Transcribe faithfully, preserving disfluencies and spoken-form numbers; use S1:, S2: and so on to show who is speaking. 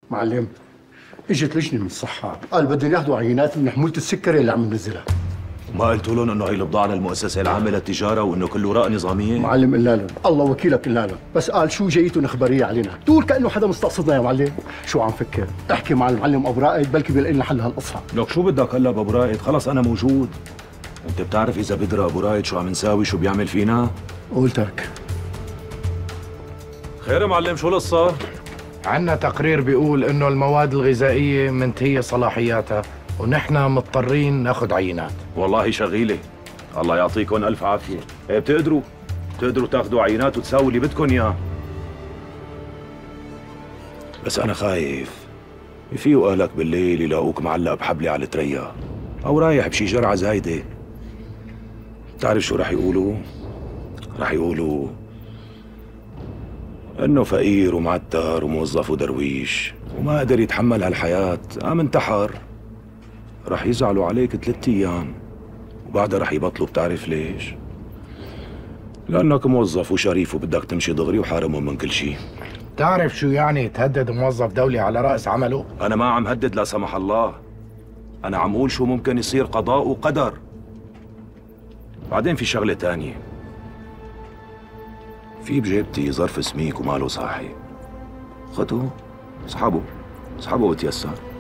S1: معلم، اجت لجنه من الصحه قال بدهم ياخذوا عينات من حموله السكري اللي عم ننزلها.
S2: ما قلتوا لهم انه هي البضاعه للمؤسسه العامه للتجاره وانه كله وراء نظاميه؟
S1: معلم قلنا لهم، الله وكيلك قلنا لهم، بس قال شو جايتهم اخباريه علينا، تقول كانه حدا مستقصدنا يا معلم. شو عم فكر؟ احكي مع المعلم ابو رائد بلكي بيلاقي لنا حل هالقصه.
S2: لك شو بدك هلا بابو رائد؟ خلص انا موجود. انت بتعرف اذا بدرى ابو رائد شو عم نساوي، شو بيعمل فينا؟
S1: قلتك.
S2: خير يا معلم، شو القصه؟
S3: عنا تقرير بيقول انه المواد الغذائيه منتهيه صلاحياتها ونحن مضطرين ناخذ عينات.
S2: والله شغيله، الله يعطيكم الف عافيه. ايه بتقدروا بتقدروا تاخذوا عينات وتساووا اللي بدكم اياه. بس انا خايف يفيقوا اهلك بالليل يلاقوك معلق بحبلي على التريا او رايح بشي جرعه زايده. بتعرف شو رح يقولوا؟ رح يقولوا انه فقير ومعتر وموظف ودرويش وما قدر يتحمل هالحياه، قام انتحر. رح يزعلوا عليك ثلاث ايام وبعدها رح يبطلوا. بتعرف ليش؟ لانك موظف وشريف وبدك تمشي دغري وحارمهم من كل شيء.
S3: تعرف شو يعني تهدد موظف دولي على رأس عمله؟
S2: انا ما عم هدد لا سمح الله، انا عم اقول شو ممكن يصير، قضاء وقدر. بعدين في شغله تانية، في بجيبتي ظرف سميك وماله صاحي، خده اسحبه اسحبه وتيسر.